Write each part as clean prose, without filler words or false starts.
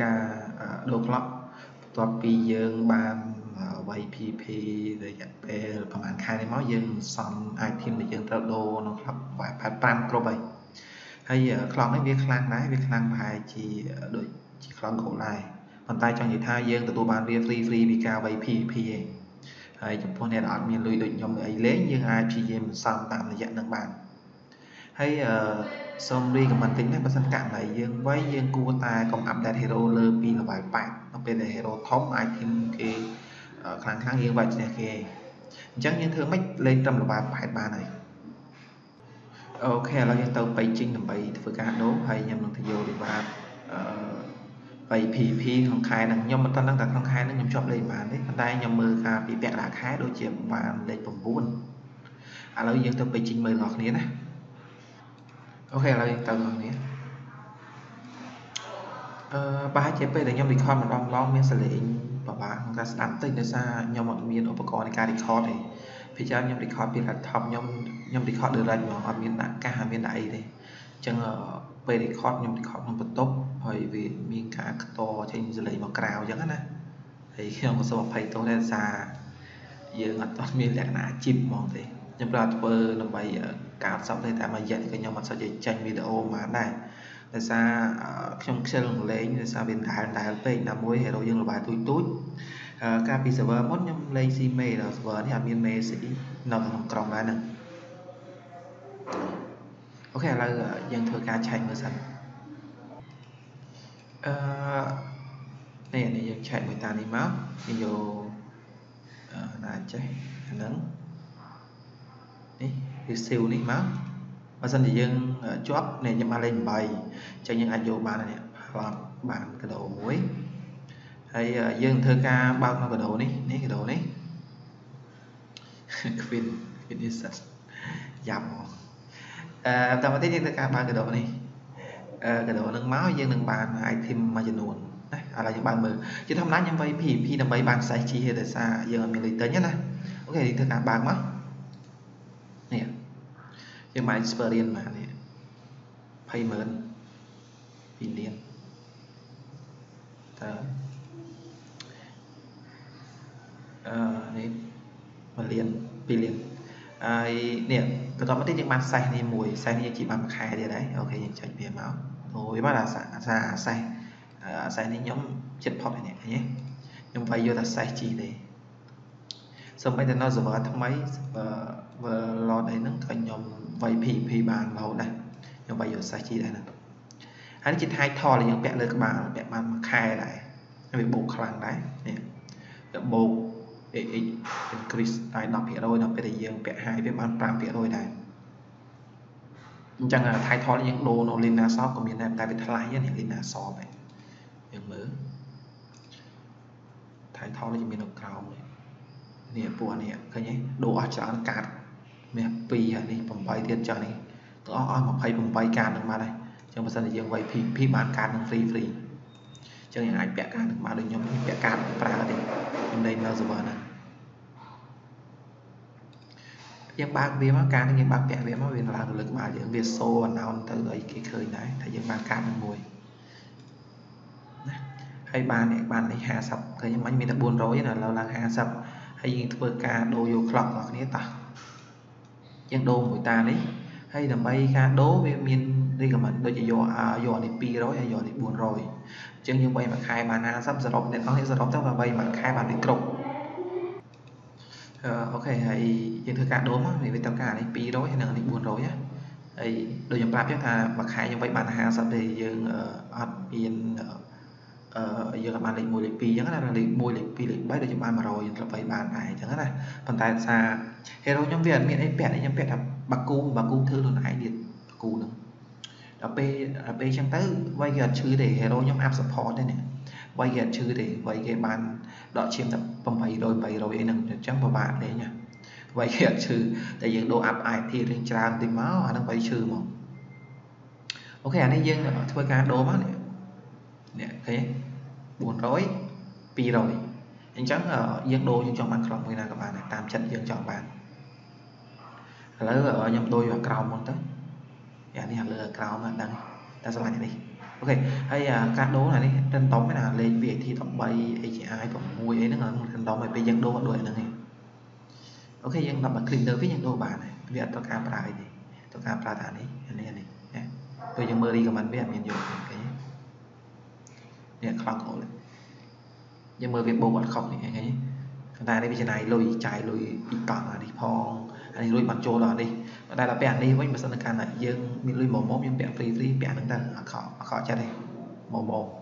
ca đồ clockตัวปีយើងបានវាយ PP រយៈពេលប្រហែលខែនេះមកយើងសំ item ដែលយើងត្រូវដូរនៅក្លឹប5គ្រប់ហើយ clock នេះវាខ្លាំងដែរវាខ្លាំងប្រហែលជាដូចជា clock gold ដែរប៉ុន្តែចង់និយាយថាយើងទទួលបានវា free ពីការវាយ PP ឯងហើយចំពោះអ្នកដែលអត់មានលុយដូចខ្ញុំអីលេងយើងអាចព្យាយាមសំតាមរយៈនឹងបានហើយសូម recommend តិចណាបើសិនករណីយើងវាយយើងគួរតែកុំ update hero លើពី level 8នៅពេលដែល hero ធំ item គេខ្លាំងយើងវាយឈ្នះគេអញ្ចឹងយើងធ្វើម៉េចលេងត្រឹម level 8បានហើយអូខេឥឡូវយើងទៅបៃជីងដើម្បីធ្វើការដូរហើយខ្ញុំនឹងទៅយក level បៃ PP ក្នុងខែហ្នឹងខ្ញុំមិនទាន់ដឹងថាក្នុងខែហ្នឹងខ្ញុំជាប់លេខប៉ុន្មានទេប៉ុន្តែខ្ញុំមើលការពីពាក់កណ្ដាលខែដូចជាបានលេខ9ឥឡូវយើងទៅបៃជីងមើលអ្នកគ្នាណាអូខេឥឡូវយើងទៅអ្នកគ្នាប្រហែលជាពេលដែលខ្ញុំ record ម្ដងមានសលេងពិបាកក្នុងការស្ដាប់តិចដោយសារខ្ញុំអត់មានឧបករណ៍នៃការ record ទេពីច្រើនខ្ញុំ record ពី laptop ខ្ញុំ record direct ហ្មងអត់មានដាក់កាសអត់មានដាក់អីទេអញ្ចឹងពេល record ខ្ញុំ record ក្នុងបន្ទប់ហើយវាមានការខ្ទរចេញសលេងមកក្រៅអញ្ចឹងណាហើយខ្ញុំក៏សូមអភ័យទោសដែរដោយសារយើងអត់មានលក្ខណៈអាជីពហ្មងទេខ្ញុំប្រើធ្វើដើម្បីការសັບទេតែមួយរយៈនេះខ្ញុំអត់សូវចេញវីដេអូមកដែរដោយសារខ្ញុំខ្ជិលលេងដោយសារវាដែលពេកណាមួយ hero យើងល្បាយទូចកាលពី server មុនខ្ញុំលេងស៊ីមេដល់ server នេះអត់មានមេស៊ីនៅក្នុងក្រុមដែរហ្នឹងអូខេឥឡូវយើងធ្វើការឆែកមើលសិននេះយើងឆែកមួយតានេះមកយើងយកណាចេះហ្នឹងនេះវាស៊ីវនេះមកបើសិនជាយើងជាប់នេះខ្ញុំបានលេខ8អញ្ចឹងយើងអាចយកបាននេះផ្លាត់បានកដោមួយហើយយើងធ្វើការបើកនៅកដោនេះកដោនេះ Queen is យ៉ាប់មកតាមមកទៀតយើងធ្វើការបើកកដោនេះកដោនឹងមកយើងនឹងបាន item មួយចំនួនណាឥឡូវយើងបើកមើលជាធម្មតាខ្ញុំវាយ PVP ដើម្បីបានខ្សែជីដោយសារយើងអត់មានលុយទិញណាអូខេយើងធ្វើការបើកមកនេះយើងបាន experience មកនេះ200000 2លានតើនេះ1លាន2លានហើយនេះបន្តមកទៀតយើងបានសេះនេះមួយសេះនេះជាបានមួយខែទៀតហើយអូខេយើងចុចវាមកអូយបានអាសេះនេះខ្ញុំចិត្តផុតនេះឃើញទេខ្ញុំវាយយកតែសេះជីទេសូម្បីតែនៅ server ថ្មី server load អីហ្នឹងក៏ខ្ញុំវាយ PVP បានរហូតដែរខ្ញុំវាយយកសេះជីដែរហ្នឹងហើយនេះជា title ដែលយើងពាក់លើក្បាលពាក់បានមួយខែដែរវាបូកខ្លាំងដែរនេះវាបូក AX increase តែ 10% ដល់ពេលដែលយើងពាក់ high វាបាន 5% ដែរអញ្ចឹង title យើងដូរនៅ Lina Shop ក៏មានដែរតែវាថ្លៃនេះ Lina Shop ឯងយើងមើល title នេះមាននៅក្រោមនេះពួកនេះឃើញទេដូរអស់ច្រើនកាតមាន2ហើយនេះ8ទៀតចឹងនេះទាំងអស់28កាតនឹងបានហើយអញ្ចឹងបើសិនជាយើងវាយ PP បានកាតនឹង free អញ្ចឹងយើងអាចពាក់កាតនឹងបានដូចខ្ញុំពាក់កាតប្រើទេខ្ញុំលេងនៅ server ហ្នឹងយើងបើកវាមកកាតនេះយើងបើកពាក់វាមកវាឡើងទៅលើក្បាលយើងវាសូអណោនទៅអីគេឃើញដែរថាយើងបានកាតនឹងមួយណាហើយបាននេះ50ឃើញមិញមានតែ400ណាឥឡូវឡើង50ហើយយើងធ្វើការដូរយក clock របស់គ្នាតោះយើងដូរមួយតានេះហើយដើម្បីការដូរវាមាន recommend ដូចជាយកនេះ200ហើយយកនេះ400អញ្ចឹងយើងវាយមួយខែបាន50សរុបអ្នកនរនេះសរុបទៅវាយមួយខែបានវាគ្រប់អូខេហើយយើងធ្វើការដូរមកវាត្រូវការនេះ200ហើយនឹងនេះ400ណាហើយដូចខ្ញុំប្រាប់ចឹងថាមួយខែយើងវាយបាន50ទេយើងអត់មានយើងបានលេខ1លេខ2អញ្ចឹងណាលេខ1លេខ2លេខ3ដូចជាបាន100យើងត្រូវវាយបានដែរអញ្ចឹងណាប៉ុន្តែសារ hero ខ្ញុំវាអត់មានអីពាក់ខ្ញុំពាក់ថាបាគូធ្វើខ្លួនឯងទៀតបាគូហ្នឹងដល់ពេលអញ្ចឹងទៅវាយគេអត់ឈឺទេ hero ខ្ញុំ up support ទេនេះវាយគេអត់ឈឺទេវាយគេបានដកឈាមតែ800អីហ្នឹងអញ្ចឹងពិបាកលេងណាវាយគេអត់ឈឺតែយើងដូរ up IT រៀងច្រើនតិចមកអាហ្នឹងវាយឈឺមកអូខេអានេះយើងធ្វើការដូរមកនេះឃើញ400 200អញ្ចឹងយើងដូរយើងចង់បានខ្លងមួយណាក៏បានដែរតាមចិត្តយើងចង់បានឥឡូវខ្ញុំដូរយកក្រោមមុនទៅអានេះលើក្រោមហ្នឹងដឹងតែស្រឡាញ់នេះ ok hay các đố này đi trên tóm cái nào lên việc thì tổng bay AGI còn mùi ấy nó là trên tóm phải dân đô đuổi nữa này ok dân đọc bằng click nữa với dân đô bản này việc tôi cam lại thì tôi cam lại thả này anh này tôi dân mơ đi của mình biết mình dùng cái này không khổ đấy dân mơ việc bố bọn không thì cái ta đây bây giờ này lùi chạy lùi bị cản là đi phong anh lùi bằng trôi rồi đi đây là bèn đi với mình sẽ can là dương mình lùi một nhưng bèn free bèn đứng đây khó cho đây một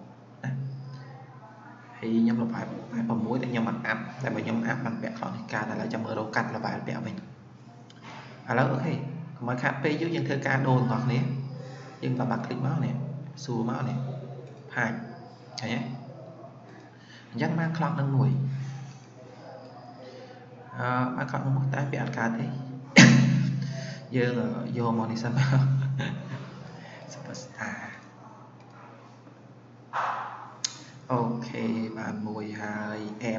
thì nhóm là phải bằng muối để nhóm mặt áp tại vì nhóm áp bằng bẹt còn ca là cho mở đầu cắt là bài bẹo mình là ok mà khác p dưới dân thơ ca đồ ngọt này nhưng ta bật click máu này xu máu này hai nhé dắt mang clock nâng mùi mang clock một tay bẹt ca thế giờ vô moni sân superstar ok bạn mùi hai em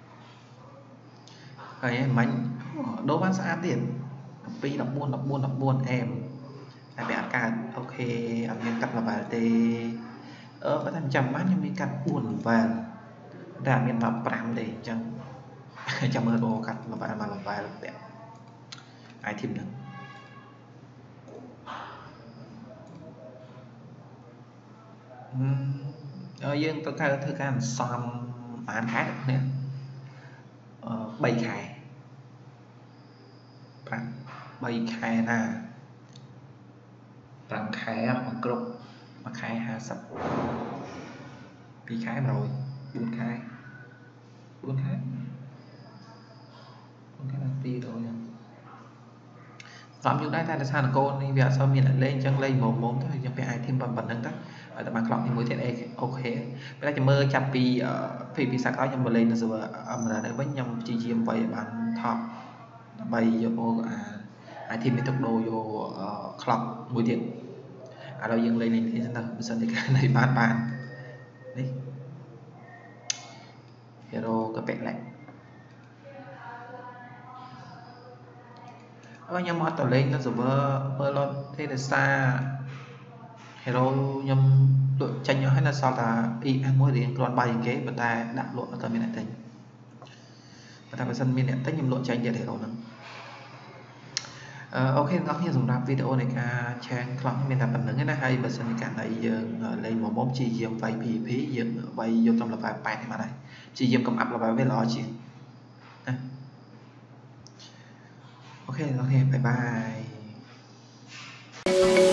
cái mình đố bán xã tiền pi đọc buôn em ai bé cả ok anh em cắt là bài tê có thành trăm mát nhưng mình cắt buồn và đã miền mặt pram để chẳng chẳng mơ đồ cắt là bài mà là bài là đẹp ai thêm nữa dương tôi khai thư can xong bán khác nè bay khai bay khai nè bằng khai bằng cục mà khai hà sập bị khai rồi buôn khai là ti rồi giảm dụng đây ta là sao là cô đi việc sau mình lại lên chân lên một món thôi chẳng phải ai thêm bằng nâng tắt ở tập bằng lọc thì mới thiệt ok bây giờ mơ chập pi phi sạc có trong lên rồi là để với nhầm chỉ chiếm vậy bạn thọ bay vô ai thêm tốc độ vô clock mũi điện đâu dừng lên này thế nào mình thì cái này bán đi hero cái bẹt lại nhầm mót lên nó rồi bơ lon thế là xa hero nhầm đội tranh nhau hay là sao là y ăn mỗi điện còn bay kế và ta đặt lộ ở bên này thành và ta phải sân bên này tất nhiên lộ tranh để hero nữa ok các bạn dùng đáp video này cả trang khóng mình làm bằng những cái hay và sân cả này lên một món chi diệm vay phí dừng vay vô trong là vài bài mà này chi diệm cầm áp là bài với lo chuyện ok bye bye